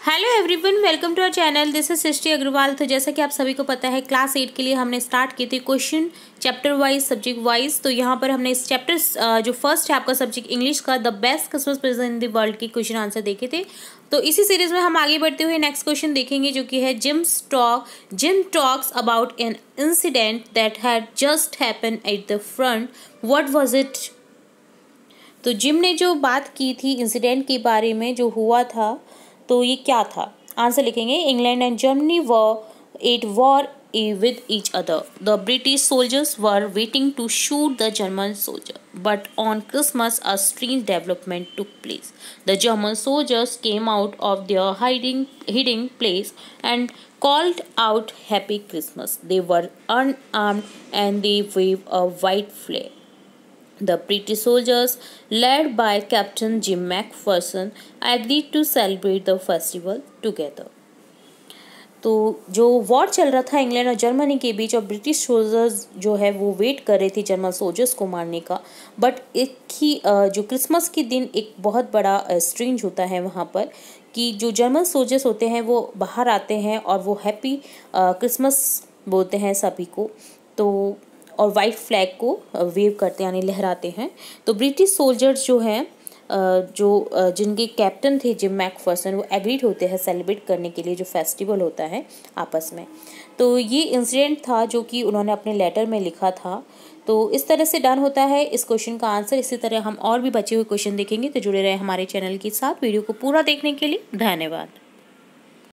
Hello everyone, welcome to our channel. This is Srishti Agarwal. तो जैसा कि आप सभी को पता है, क्लास 8 के लिए हमने स्टार्ट किए थे question chapter wise, subject wise. तो यहाँ पर हमने इस चैप्टर जो फर्स्ट है आपका सब्जेक्ट इंग्लिश का, the best Christmas present in the world के क्वेश्चन आंसर देखे थे। तो इसी सीरीज में हम आगे बढ़ते हुए नेक्स्ट क्वेश्चन देखेंगे, जो कि है Jim talks about an incident that had just happen at the front, what was it. तो जिम ने जो बात की थी इंसिडेंट के बारे में जो हुआ था, तो ये क्या था। आंसर लिखेंगे, England and Germany were at war with each other. The British soldiers were waiting to shoot the German soldier, but on Christmas a strange development took place. The German soldiers came out of their hiding place and called out Happy Christmas. They were unarmed and they waved a white flag. The British soldiers, led by Captain Jim McPherson, agreed to celebrate the festival together. तो जो war चल रहा था England और Germany के बीच, और British soldiers जो है वो वेट कर रहे थे जर्मन सोल्जर्स को मारने का। बट एक ही जो क्रिसमस के दिन एक बहुत बड़ा स्ट्रेंज होता है वहाँ पर, कि जो जर्मन सोल्जर्स होते हैं वो बाहर आते हैं और वो हैप्पी क्रिसमस बोलते हैं सभी को, तो और वाइट फ्लैग को वेव करते यानी लहराते हैं। तो ब्रिटिश सोल्जर्स जो हैं जिनके कैप्टन थे जिम मैकफर्सन, वो एग्रीड होते हैं सेलिब्रेट करने के लिए जो फेस्टिवल होता है आपस में। तो ये इंसिडेंट था जो कि उन्होंने अपने लेटर में लिखा था। तो इस तरह से डन होता है इस क्वेश्चन का आंसर। इसी तरह हम और भी बचे हुए क्वेश्चन देखेंगे, तो जुड़े रहे हमारे चैनल के साथ। वीडियो को पूरा देखने के लिए धन्यवाद।